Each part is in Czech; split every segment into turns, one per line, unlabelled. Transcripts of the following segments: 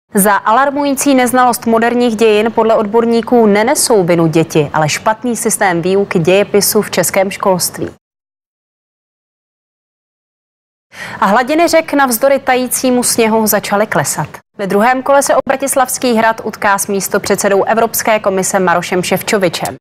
Za alarmující neznalost moderních dějin podle odborníků nenesou vinu děti, ale špatný systém výuky dějepisu v českém školství. A hladiny řek navzdory tajícímu sněhu začaly klesat. Ve druhém kole se o Bratislavský hrad utká s místopředsedou Evropské komise Marošem Šefčovičem.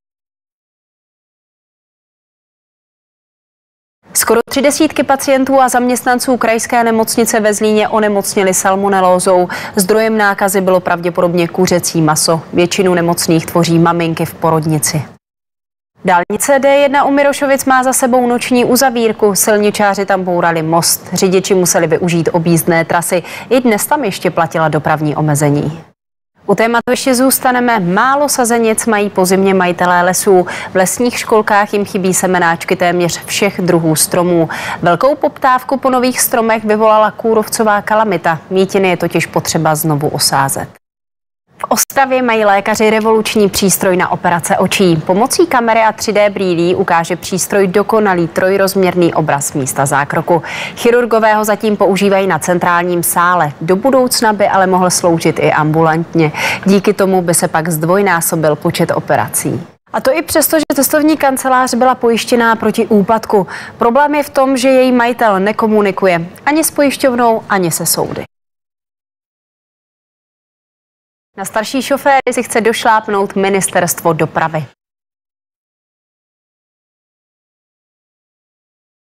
Skoro 30 pacientů a zaměstnanců krajské nemocnice ve Zlíně onemocněli salmonelózou. Zdrojem nákazy bylo pravděpodobně kuřecí maso. Většinu nemocných tvoří maminky v porodnici. Dálnice D1 u Mirošovic má za sebou noční uzavírku. Silničáři tam bourali most. Řidiči museli využít objízdné trasy. I dnes tam ještě platila dopravní omezení. U tématu ještě zůstaneme. Málo sazenic mají po zimě majitelé lesů. V lesních školkách jim chybí semenáčky téměř všech druhů stromů. Velkou poptávku po nových stromech vyvolala kůrovcová kalamita. Mítiny je totiž potřeba znovu osázet. V Ostravě mají lékaři revoluční přístroj na operace očí. Pomocí kamery a 3D brýlí ukáže přístroj dokonalý trojrozměrný obraz místa zákroku. Chirurgové ho zatím používají na centrálním sále. Do budoucna by ale mohl sloužit i ambulantně. Díky tomu by se pak zdvojnásobil počet operací. A to i přesto, že cestovní kancelář byla pojištěná proti úpadku. Problém je v tom, že její majitel nekomunikuje ani s pojišťovnou, ani se soudy. Na starší šoféry si chce došlápnout Ministerstvo dopravy.